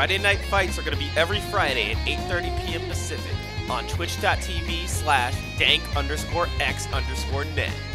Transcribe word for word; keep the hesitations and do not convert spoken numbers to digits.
Friday night fights are going to be every Friday at eight thirty p m Pacific on twitch dot t v slash dank underscore x underscore net.